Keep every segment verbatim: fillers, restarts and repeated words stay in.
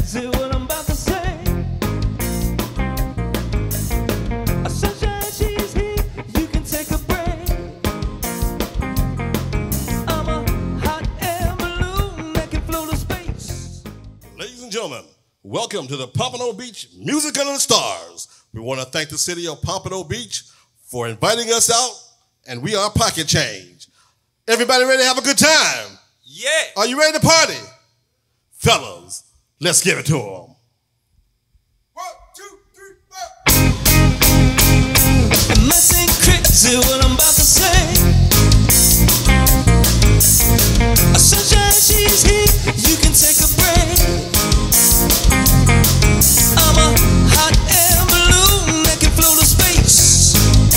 See what I'm about to say. A sunshine, she's here. You can take a break. I'm a hot air balloon that can float to space. Ladies and gentlemen, welcome to the Pompano Beach Music Under the Stars. We want to thank the city of Pompano Beach for inviting us out, and we are Pocket Change. Everybody ready to have a good time? Yeah. Are you ready to party? Fellas, let's give it to them. One, two, three, four. It might seem crazy what I'm about to say. A sunshine, she's here. You can take a break. I'm a hot air balloon that can float to space.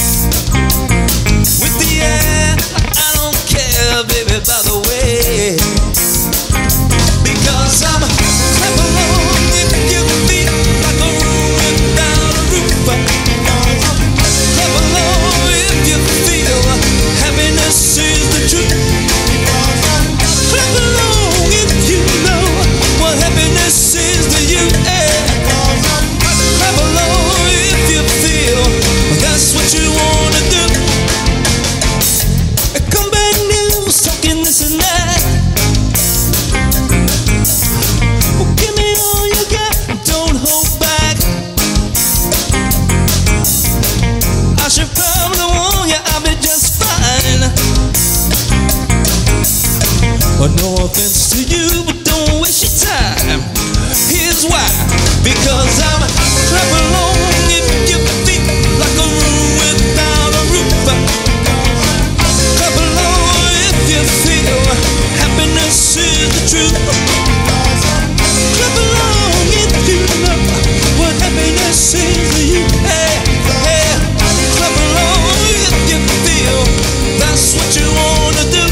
With the air, I don't care, baby, by the way. Because I'm clap along if you feel like a room without a roof. Clap along if you feel happiness is the truth. Clap along if you know what happiness is to you. Clap along if you feel that's what you wanna do. Come back news talking this and that. Well, give me all you got, don't hold back. I should probably warn you, I'll be just fine. Well, no offense to you, but don't waste your time. Here's why. Because I'm clap along if you feel like a room without a roof. Clap along if you feel happiness is the truth. Clap along if you know what happiness is to you. Hey, hey. Clap along if you feel that's what you wanna do.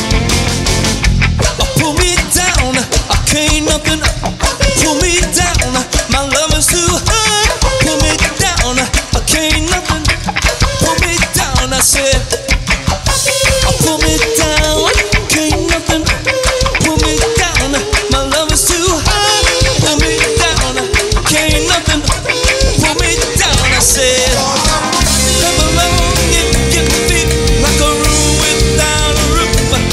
Pull me down, I can't nothing. Pull me down, my love is too high. Pull me down, I can't nothing. Pull me down, I said. Pull me down, can't nothing. Pull me down, my love is too high. Pull me down, can't nothing. Pull me down, I said. Come along if you feel like a room without a roof.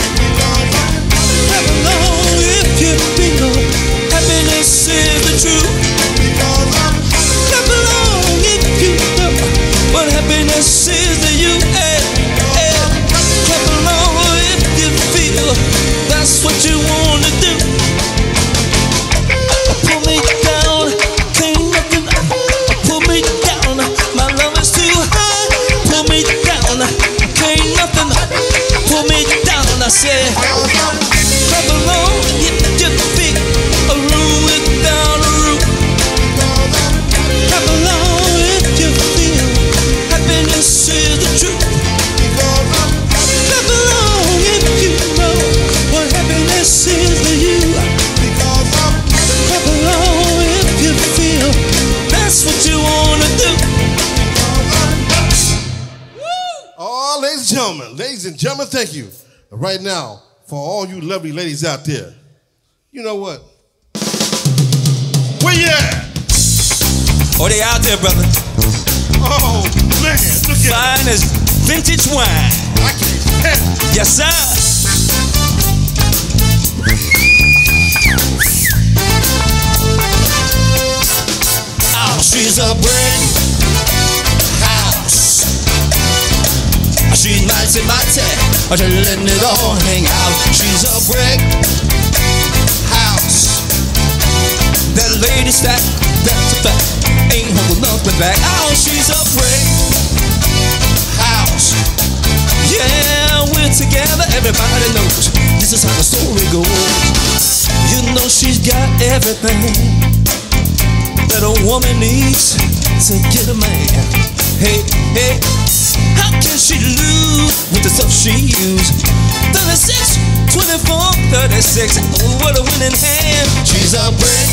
Come along if you feel happiness is the truth. Clap along if you know what happiness is to you. Hey, hey. Clap along if you feel that's what you wanna do. Pull me down, can't nothing. Pull me down, my love is too high. Pull me down, can't nothing. Pull me down, I said. Clap along if you feel a room without a roof. Clap along if you feel happiness is the truth. Clap along if you know what happiness is to you. Clap along if you feel that's what you wanna do. Oh, ladies and gentlemen, ladies and gentlemen, thank you. Right now, for all you lovely ladies out there, you know what? Where you at? Oh, they out there, brother. Oh, man, look at Fine as vintage wine. I can't stand it. Yes, sir. Oh, she's a brick house. She's mighty, mighty. She's letting it all hang out. She's a brick house. That lady stack, that's a fact. Ain't holding nothing back. Oh, she's a brick house. Yeah, we're together. Everybody knows this is how the story goes. You know she's got everything that a woman needs to get a man. Hey, hey, how can she lose with the stuff she used? thirty-six, twenty-four, thirty-six, oh, what a winning hand. She's a brick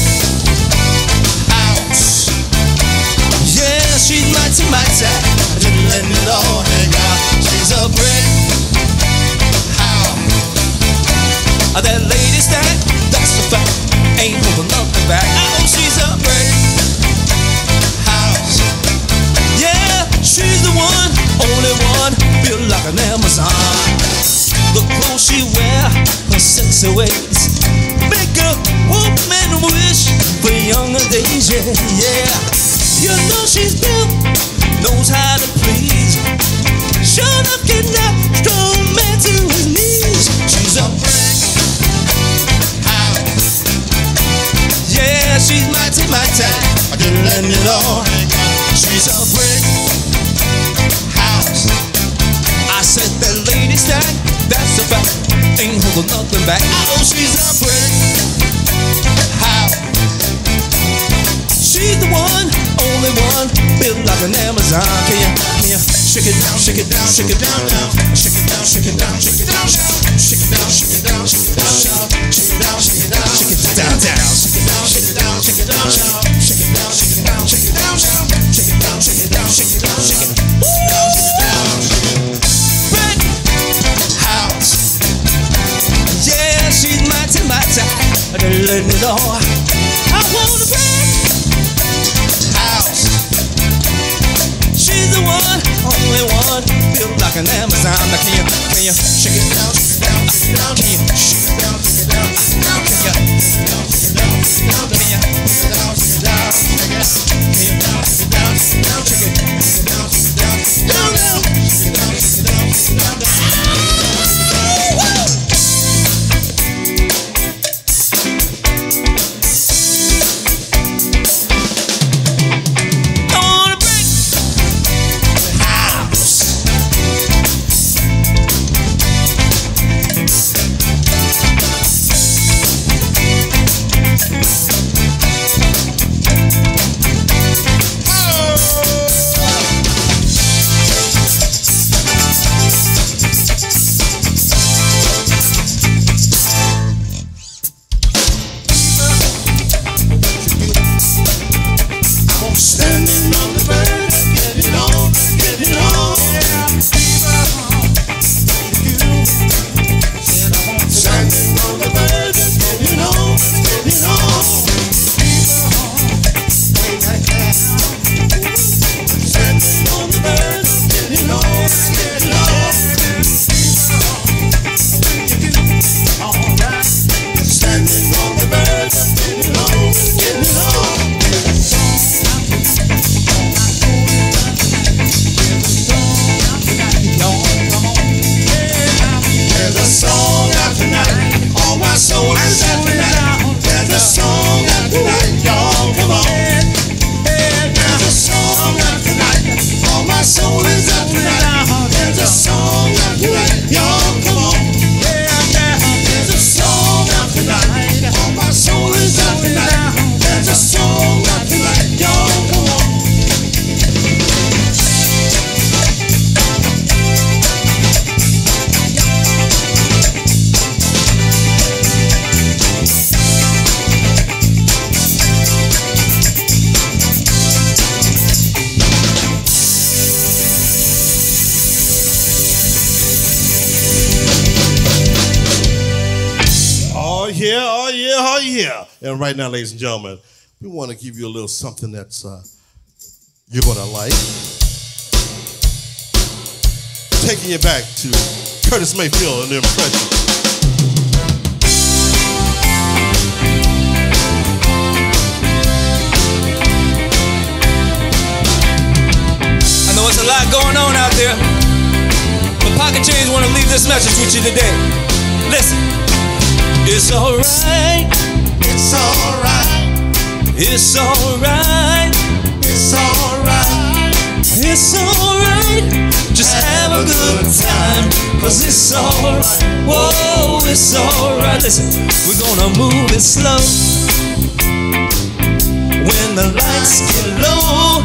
house. Yeah, she's mighty, mighty. Just letting it all hang out. She's a brick house. That lady stack, that's a fact. Ain't holding nothing back. Oh, sexy ways make a woman wish for younger days. Yeah, yeah. You know she's built, knows how to please. Sure enough, get that strong man to his knees. She's a brick house. Yeah, she's mighty, mighty. I didn't let it all. She's a brick house. I said that lady stack, that's a fact. Ain't holding nothing back. Oh, she's a brick house. She's the one, only one, built like an Amazon. Can you, can you shake it down, shake it down, shake it down, down, shake it down, shake it down, shake it down, shake it down, shake it down, shake it down, shake it down, shake it down, shake it down, down, shake it down, shake it down, shake it down, shake it down, shake it down, shake it down, shake it down, shake it down, shake it down, shake it down, shake it down. Brick house. Yeah, she's mighty, mighty. They're letting it all. I want a brick house. She's the one, only one, built like an Amazon. Now can you, can you shake it down, shake it down, shake it down? Can you shake it down, shake it down, shake it down? Can you shake it down, shake it down, shake it down? Can you shake it down, shake it down, shake it down? Can you down, shake it down, shake it down, shake it down, shake it down, shake it down, shake it down, shake it down, shake it down, shake it down. And right now, ladies and gentlemen, we want to give you a little something that's uh, you're going to like. Taking you back to Curtis Mayfield and the Impressions. I know it's a lot going on out there, but Pocket Change want to leave this message with you today. Listen, it's alright. It's alright. It's alright. It's alright. It's alright. Just have a good time, cause it's alright. Whoa, it's alright. Listen, we're gonna move it slow. When the lights get low,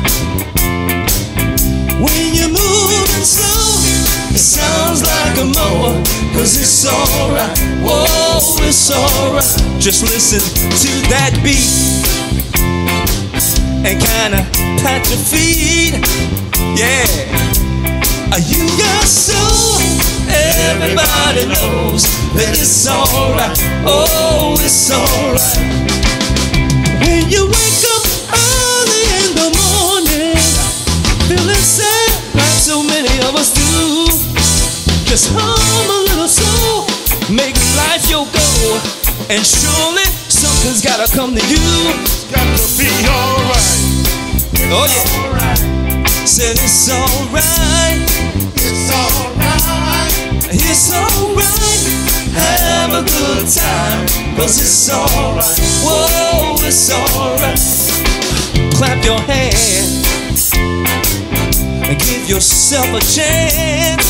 when you're moving slow, it sounds like a mower, cause it's alright. Whoa, it's alright. Just listen to that beat and kinda pat your feet. Yeah, you got soul. Everybody knows that it's alright. Oh, it's alright. When you wake up early in the morning, feeling sad like so many of us do, just hum a little soul, make life your goal. and surely something's gotta come to you. It's got to be alright. Oh yeah. Said it's alright. It's alright. It's alright. Have a good time, 'cause it's alright. Whoa, it's alright. Clap your hands and give yourself a chance,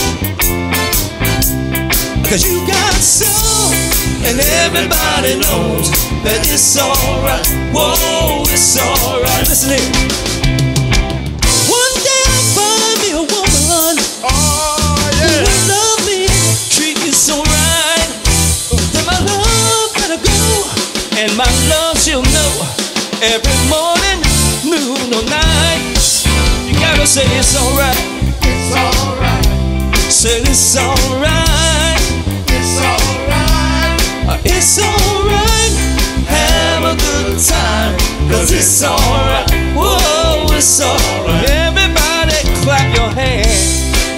'cause you got soul, and everybody knows that it's alright. Whoa, it's alright. Listen here. One day I'll find me a woman Oh, who yeah. will love me, treat me so right, that my love gotta go, and my love she'll know every morning, noon or night. You gotta say it's alright. It's alright. Say it's alright. It's alright. Uh, It's alright. Have a good time, 'cause it's alright. Whoa, it's alright. Everybody clap your hands.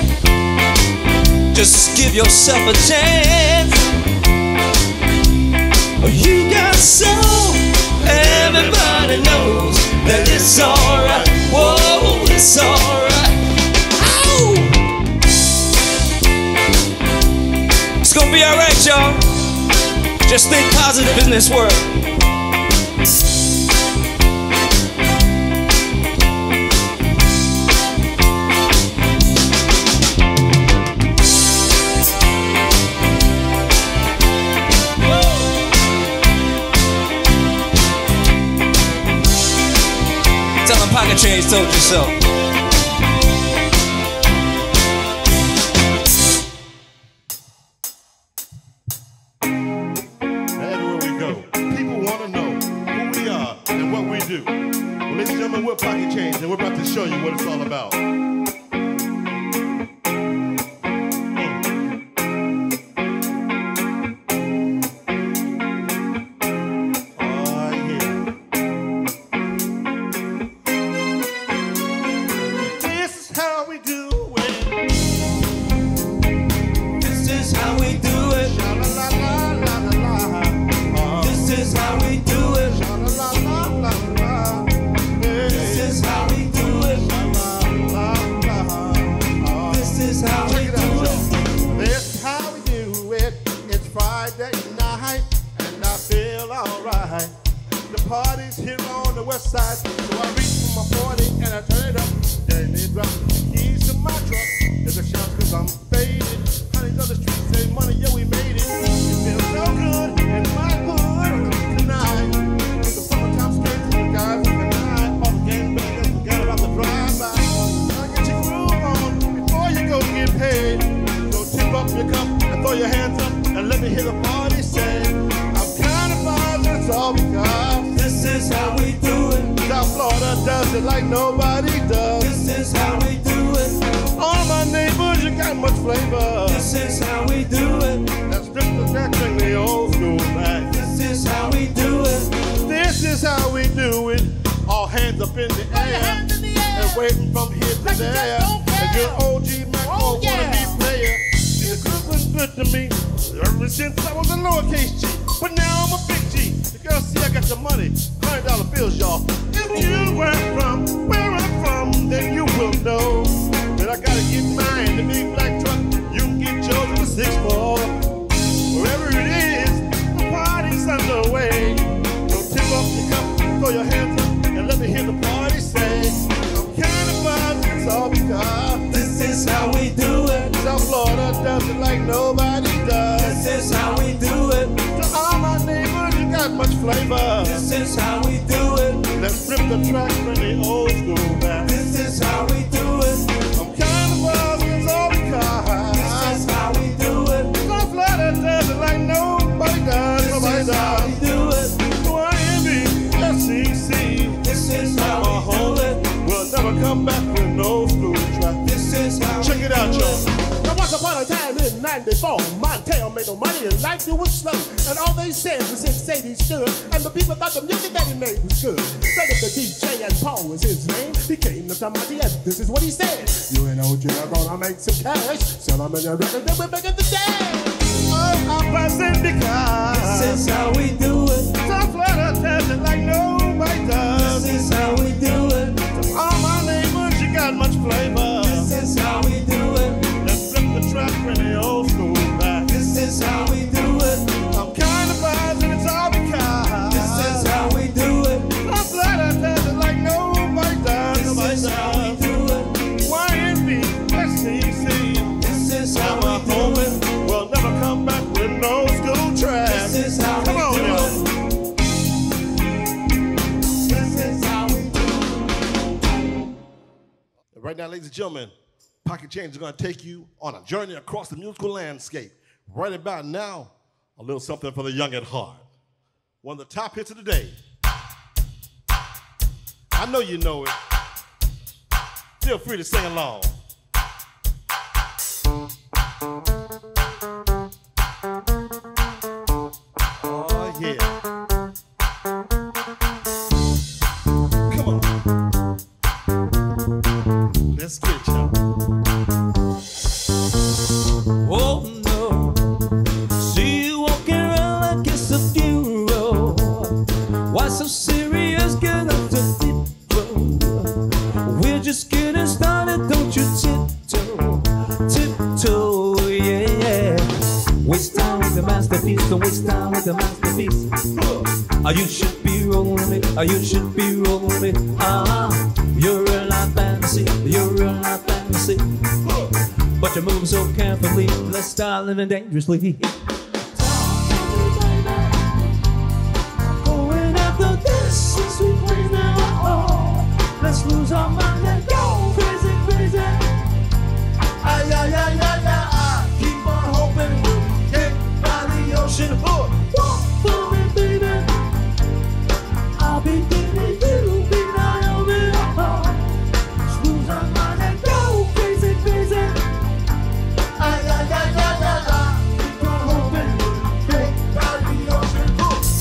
Just give yourself a chance. Oh, you got soul. Everybody knows that it's alright. Whoa, it's alright. Ow! It's gonna be alright, y'all. Just think positive in this world. Tell them Pocket Change told you so. Everywhere we go, people want to know who we are and what we do. Well, ladies and gentlemen, we're Pocket Change, and we're about to show you what it's all about. Oh, yeah. This is how we do it. This is how we do it. La la la la la la. Uh, This is how we do it. la la la la la. This is how we do it. This is how we Check it do out, it. y'all. This is how we do it. It's Friday night, and I feel alright. The party's here on the west side, so I reach for my forty and I turn it up. Then they drop the keys to my truck. There's a shout 'cause I'm faded. Honey's on the street say money, yeah, we made it. It feels so good in my hood tonight. With the summertime skirts and the guys in the night. All the game bangers, forget about the drive-by. Now get your groove on before you go get paid. So tip up your cup and throw your hands up and let me hear the party say, I'm kind of buzzed, that's all we got. This is how we do it. South Florida does it like nobody does. This is how we do it. All my neighbors, you got much flavor. This is how we do it. Let's strip the deck, bring the old school back. This is how we do it. This is how we do it. All hands up in the air. And waiting from here to there. A good O G Mac oh, yeah. wanna be player. This group was good to me ever since I was a lowercase G. But now I'm a big G. The girls see I got the money. Hundred dollar bills, y'all. If you weren't from where I'm from, then you will know that I gotta get mine. The big black truck. You can get yours in the six four. Wherever it is, the party's underway. So tip up your cup, throw your hands up, and let me hear the party say, I'm kind of buzzed, it's all because This is how we do it. South Florida does it like nobody does. This is how we do it. To all my neighbors, you got much flavor. This is how we do it. Let's rip the track, bring the old school back. This is how we do it. I'm kind of buzzed, it's all because This is how we do it. South Florida does it like nobody does. This Nobody is how we does. do it. So I envy S E C. This is how we do it. We'll never come back with no school track. This is how Check we it out, do y'all. Now once upon a time in ninety-four, Montana made no money and life it was slow. And all they said was his Sadie stood, and the people thought the music that he made was good. So that the D J and Paul was his name, he came to somebody and this is what he said. You and O J are gonna make some cash, sell them in your record, then we're making the dash. Oh, I'm buzzing because now, ladies and gentlemen, Pocket Change is going to take you on a journey across the musical landscape. Right about now, a little something for the young at heart. One of the top hits of the day. I know you know it. Feel free to sing along. Oh, yeah. Come on. Let's get it, y'all. Oh no, see you walking around like it's a funeral. Why so serious, girl, up to tiptoe? We're just getting started, don't you tiptoe, tiptoe, yeah, yeah. Waste time with the masterpiece, don't waste time with the masterpiece. Oh, you should be rolling it, oh, you should be rolling it. Ah, you're real life fantasy, you're real life fantasy. But you move so carefully, let's start living dangerously. Going after this, sweet ways now. Oh, let's lose our mind and go crazy, crazy. Ay, ay, ay, ay, ay, ay. Keep on hoping we'll get by the ocean. Oh, walk for me, baby. I'll be getting you, be Naomi. Oh, let's lose our mind and go crazy, crazy. Ay, ay, ay, ay, ay, ay. Keep on hoping we'll get by the ocean.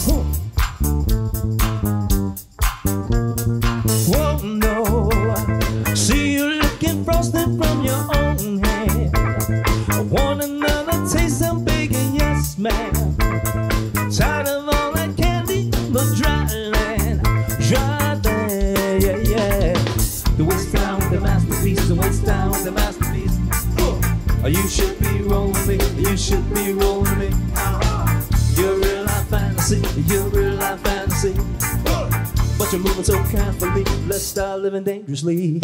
Oh, whoa, no. See you looking frosted from your own hand. I want another taste, I'm begging, yes, ma'am. Tired of all that candy, the dry land, dry land, yeah, yeah. The waste time with the masterpiece, the waste time with the masterpiece. Oh, you should be rolling me, you should be rolling me. You're real life fantasy, you're real life fantasy. But you're moving so carefully, let's start living dangerously.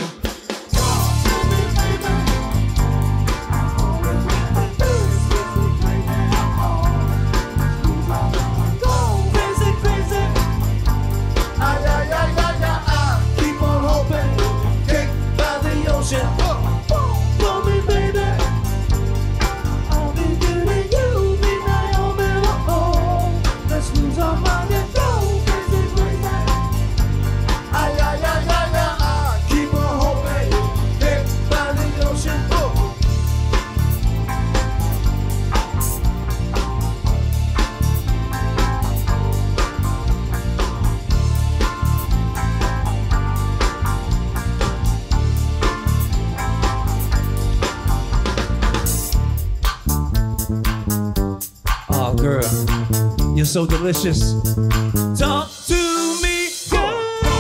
Oh, girl, you're so delicious. Talk to me, girl.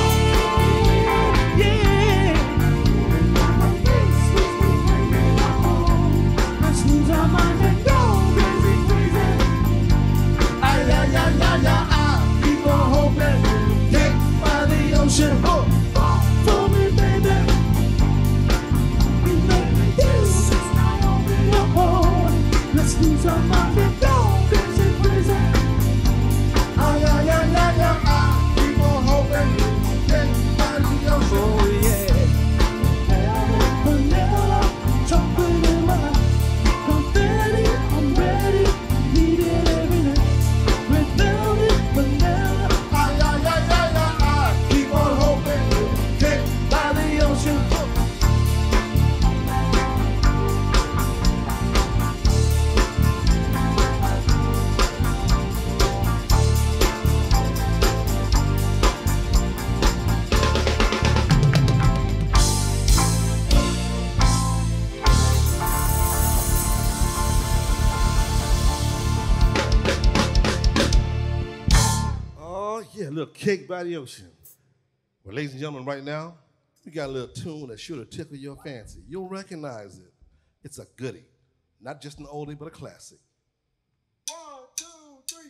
Yeah. Let's lose our mind and go crazy, crazy. Ay, ay, ay, ay, ay, ay. Keep on hoping, get by the ocean. Oh, for me, baby. This is Naomi. Oh, let's lose our mind and go crazy, crazy. Ay, ay, ay, ay, ay, ay. Keep on hoping, get by the ocean. Oh, yeah. Vanilla, chocolate in my confetti, I'm ready, need it every night. Red velvet, vanilla. Ay, ay, ay, ay, ay, ay. Keep on hoping, get by the ocean. Oh, yeah, a little Cake by the Ocean. Well, ladies and gentlemen, right now, we got a little tune that should have tickled your fancy. You'll recognize it. It's a goodie. Not just an oldie, but a classic. One, two, three.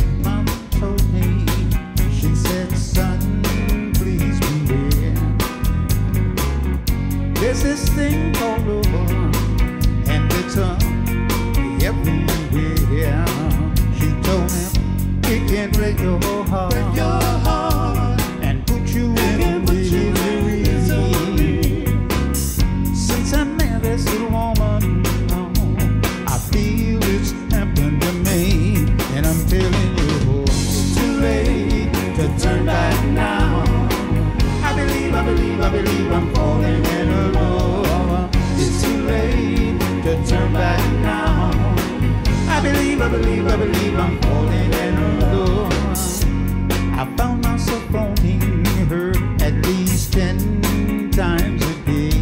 Mama told me, she said, son, please beware. told him it can break your heart, break your heart and put you in misery. Since I met this little woman, oh, I feel it's happened to me. And I'm telling you, it's too late to turn back now. I believe, I believe, I believe I'm falling in love. It's too late to turn back now. I believe, I believe, I believe I'm falling in love. I found myself phoning her at least ten times a day.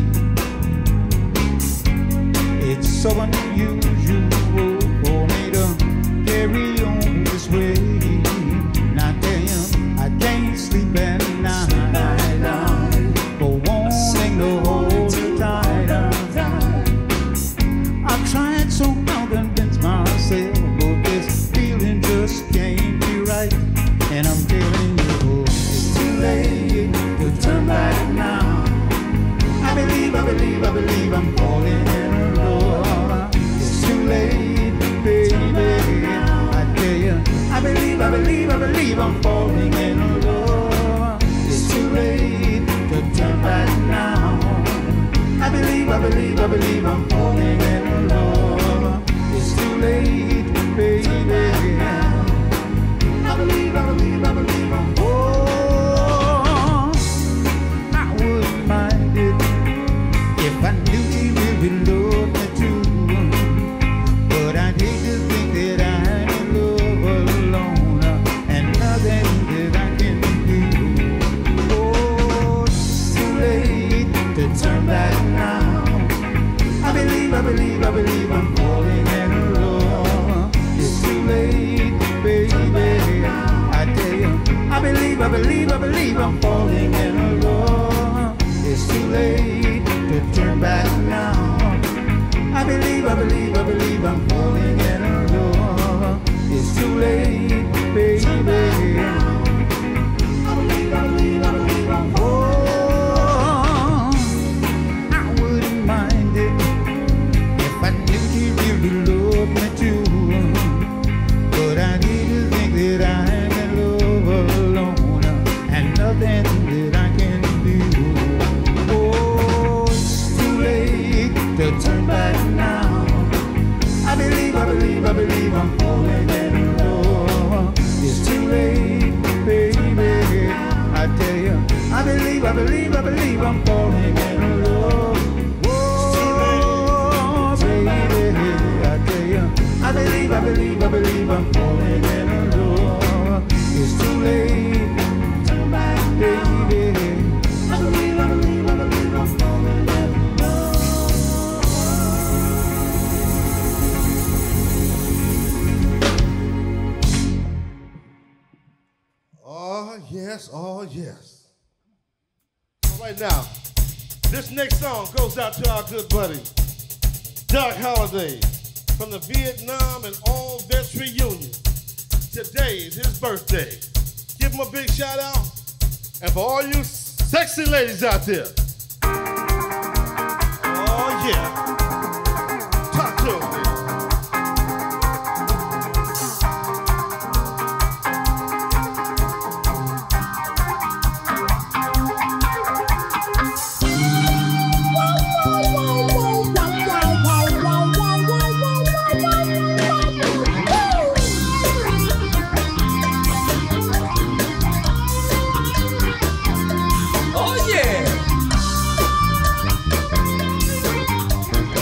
It's so unusual for me to carry on this way. Now damn, I can't sleep at night for wanting to hold her tight. I've tried so hard to convince myself, but this feeling just can't be right. And I'm telling you, it's too late to turn back now. I believe, I believe, I believe I'm falling in love. It's too late, baby. I tell you, I believe, I believe, I believe I'm falling in love. It's too late to turn back now. I believe, I believe, I believe I'm falling in love. It's too late, baby. I believe, I believe, I believe I'm. Oh, I wouldn't mind it if I knew he really loved me too. But I'd hate to think that I'm in love alone and nothing that I can do. Oh, it's too late to turn back now. I believe, I believe, I believe I'm falling in love. It's too late, baby. I tell you, I believe, I believe, I believe I'm falling in love. It's too late to turn back now. I believe, I believe, I believe I'm falling in love. It's too late, baby. I believe, I believe, I believe I'm falling. Oh, I wouldn't mind it if I knew he really loved me too. But I need to think that I'm in love alone and nothing that I can do. Oh, it's too late to turn back now. I believe, I believe, I believe I'm falling in love. It's too late, baby. I tell you, I believe, I believe, I believe I'm falling in love. Oh, baby, I tell you, I believe, I believe, I believe I'm falling in love. It's too late, baby. I believe, I believe, I believe I'm falling in love. Oh, yes, oh, yes. All right now, this next song goes out to our good buddy, Doug Holliday, from the Vietnam and All Vets Reunion. Today is his birthday. Give him a big shout out. And for all you sexy ladies out there, oh yeah, talk to him, baby. Oh yeah.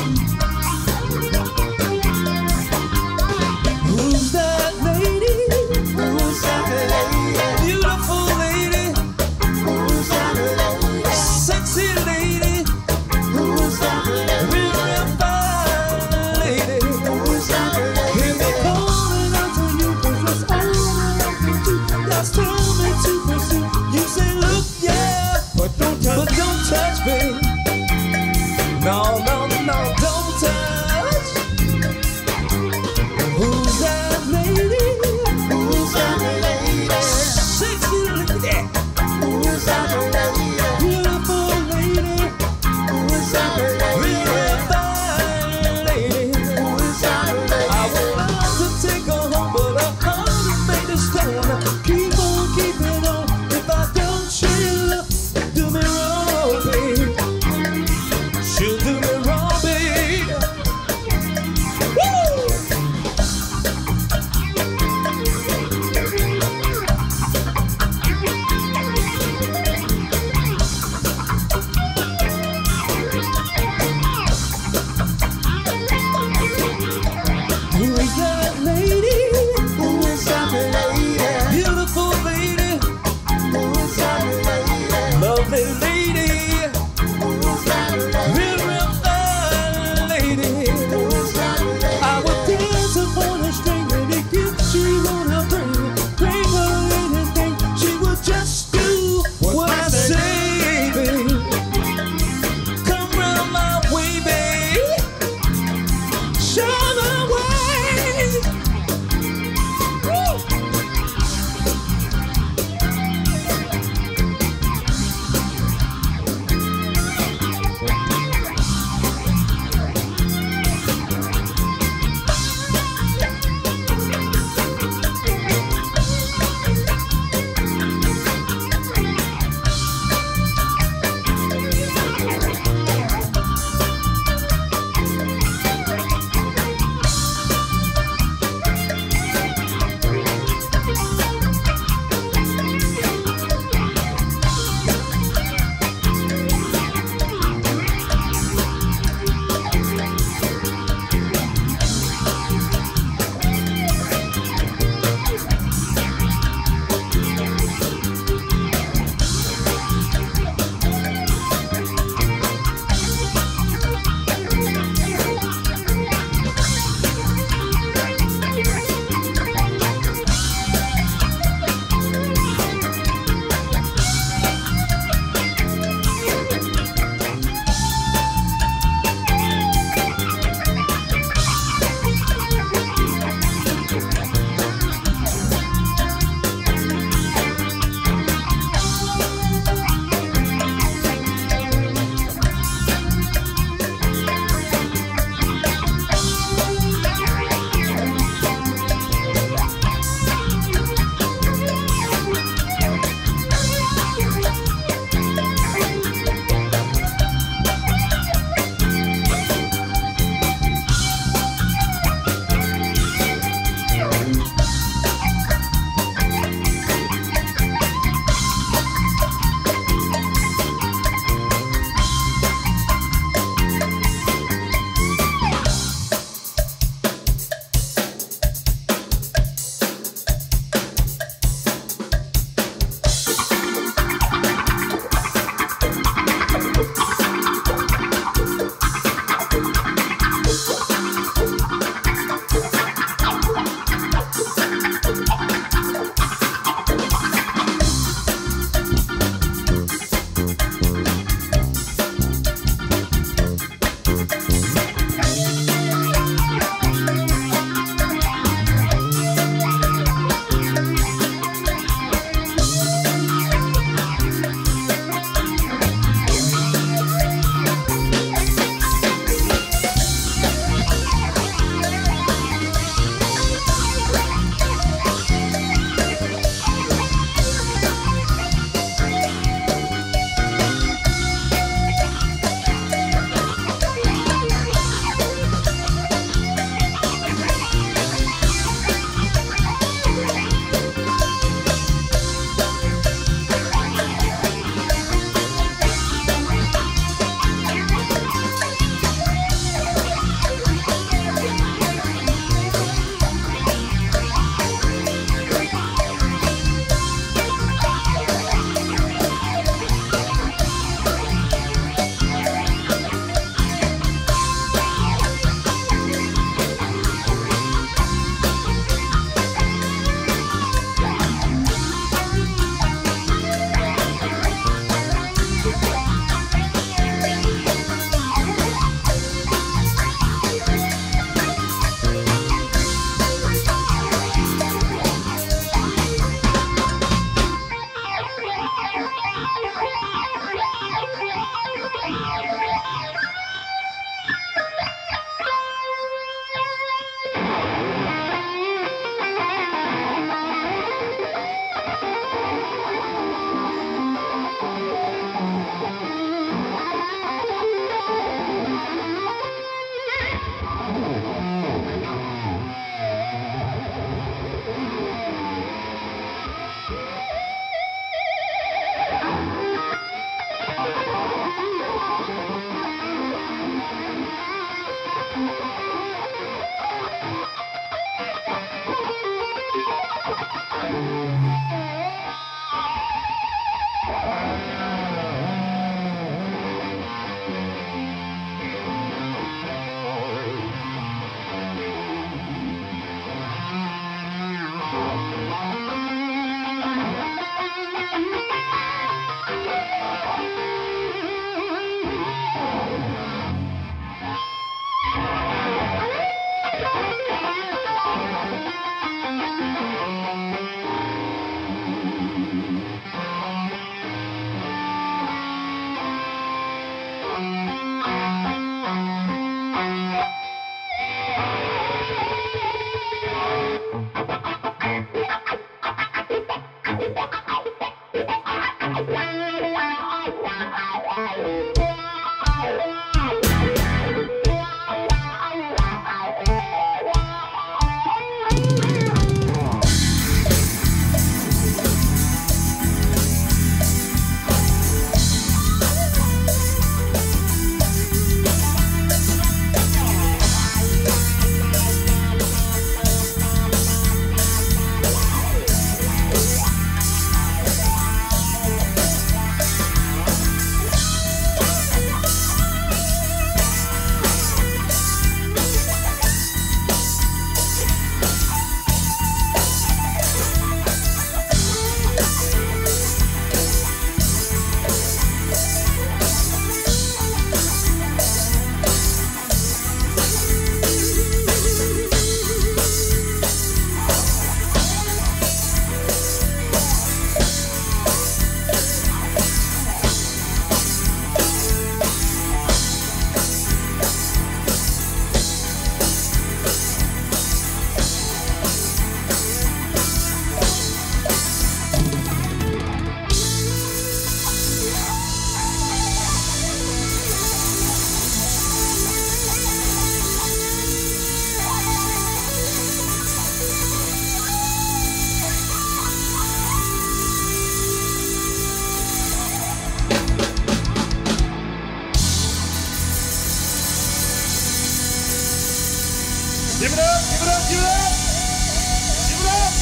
Give it up, give it up, give it up. Give it up.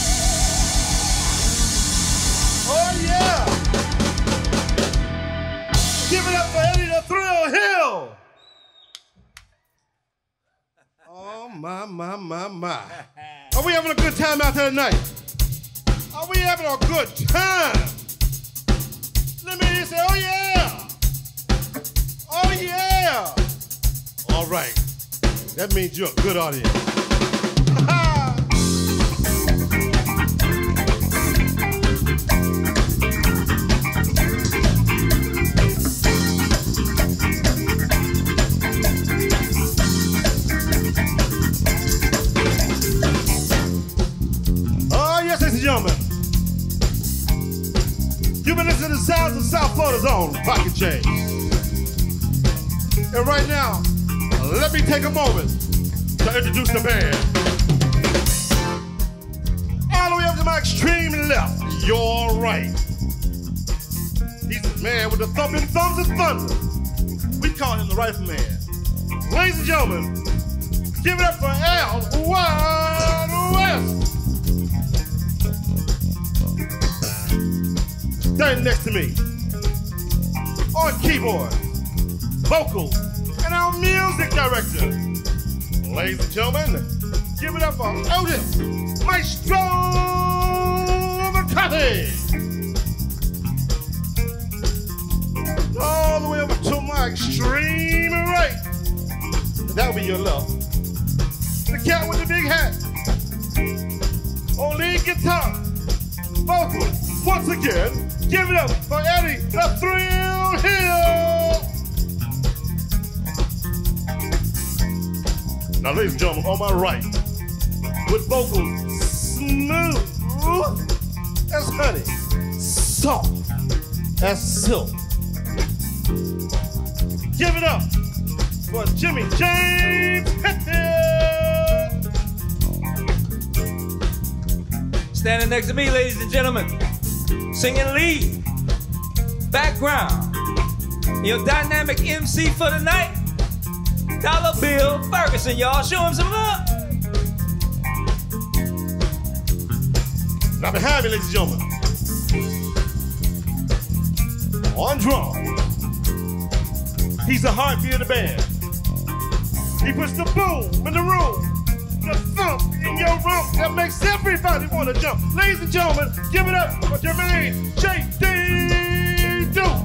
Oh, yeah. Give it up for Eddie the Thrill Hill. Oh, my, my, my, my. Are we having a good time out there tonight? Are we having a good time? Let me hear you say, oh, yeah. Oh, yeah. All right. That means you're a good audience. Oh, yes, ladies and gentlemen. You've been listening to the sounds of South Florida's own Pocket Change. And right now, let me take a moment to introduce the band. All the way up to my extreme left, your right. He's the man with the thumping thumbs and thunder. We call him the Rifle Man. Ladies and gentlemen, give it up for Al Wild West. Standing next to me, on keyboard, vocals, and our music director. Ladies and gentlemen, give it up for Otis Maestro McCarthy. All the way over to my extreme right. That'll be your love. The cat with the big hat. On lead guitar, vocals. Once again, give it up for Eddie the Thrill Hill. Now, ladies and gentlemen, on my right, with vocals smooth as honey, soft as silk. Give it up for Jimmy James Hetfield. Standing next to me, ladies and gentlemen, singing lead, background, your dynamic M C for the night, Dollar Bill Ferguson, y'all. Show him some love. Now behind me, ladies and gentlemen, on drum, he's the heartbeat of the band. He puts the boom in the room, the thump in your rump that makes everybody want to jump. Ladies and gentlemen, give it up for Jermaine J D Duke.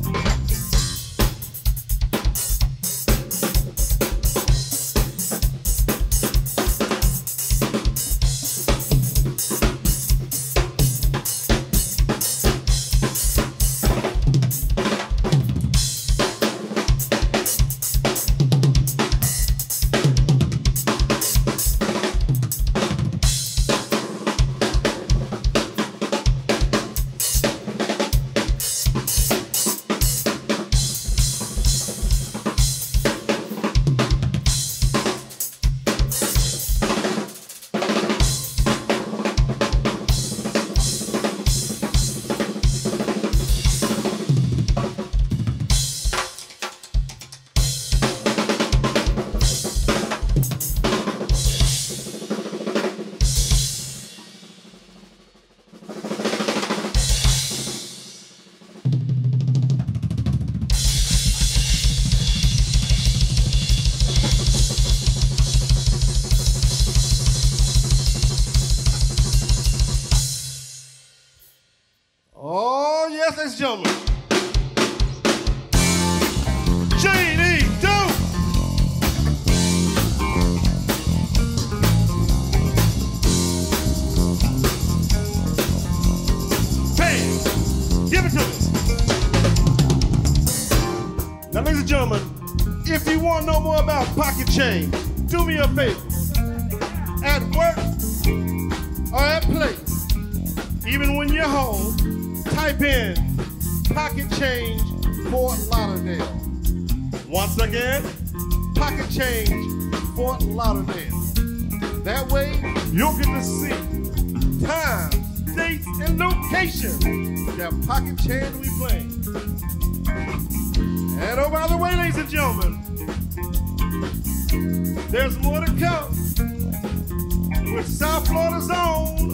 Ladies and gentlemen, J D Duke. Hey, give it to me. Now, ladies and gentlemen, if you want to know more about pocket change, do me a favor. At work or at play, even when you're home, type in pocket change Fort Lauderdale. Once again, pocket change Fort Lauderdale. That way, you'll get to see time, dates, and location that pocket change we playing. And oh, by the way, ladies and gentlemen, there's more to come with South Florida's own